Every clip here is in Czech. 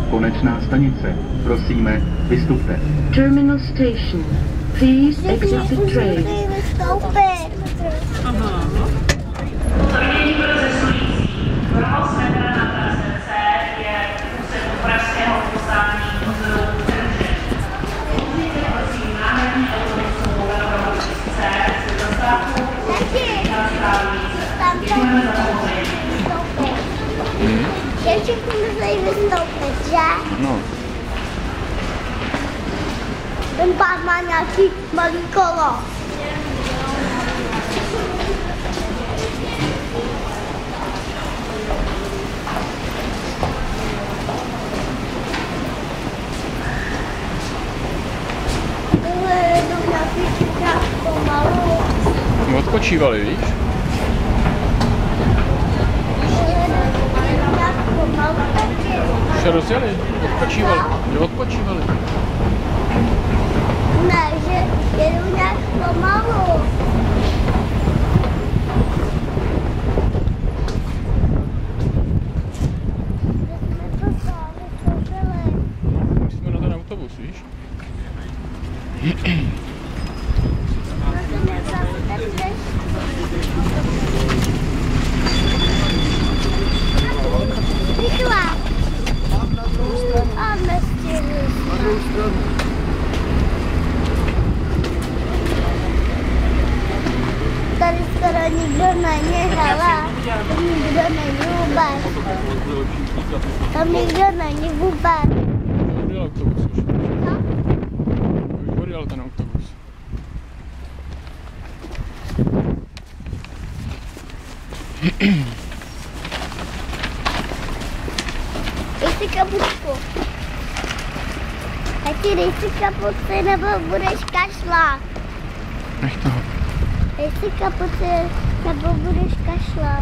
Konečná stanice. Prosíme, vystupte. Terminal station. Please exit the train. Provoz metra na trase C je úsek pražského poslání motoru Trnže. Použijte prosím náhradní autobusovou provoz C se zastávkou na Stálnice. Děkujeme za povolení. Já všichni musí vystoupit, že? No. Ten pán má nějaký malý kolo. Odpočívali, víš? Už se rozjeli, odpočívali, že odpočívali. Ne, že jedu nějak pomalu. Musíme na ten autobus, víš? Rychle. A nestihli. Na druhou stranu. Tady skoro nikdo není, hele. Tam nikdo není vůbec. Tam nikdo není vůbec. Vyhodil autobus už. Co? Vyhodil ten autobus. Dej si kapučku. Tati, dej si kapuci, nebo budeš kašlat. Nech toho. Dej si kapuci, nebo budeš kašlat.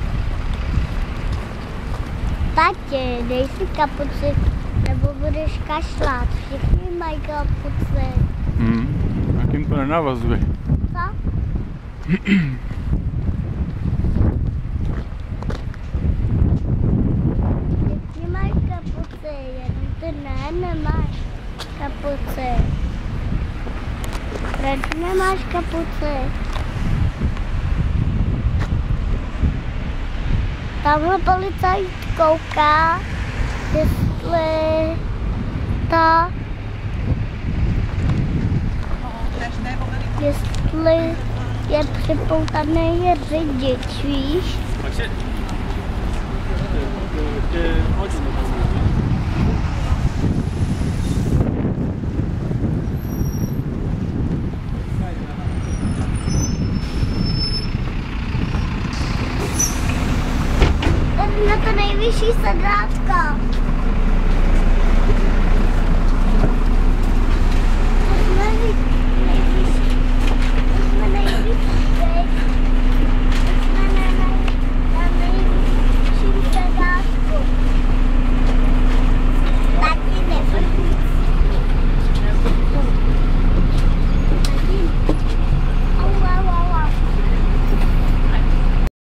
Tati, dej si kapuci, nebo budeš kašlat. Všichni mají kapuci. Tak jim to nenavazuje. Co? Všichni mají kapuci, jenom ty nemáš kapuci. Proč nemáš kapuci? Tamhle policajt kouká, jestli je připoutaný řidič, víš? Na to nejvyšší sedátko.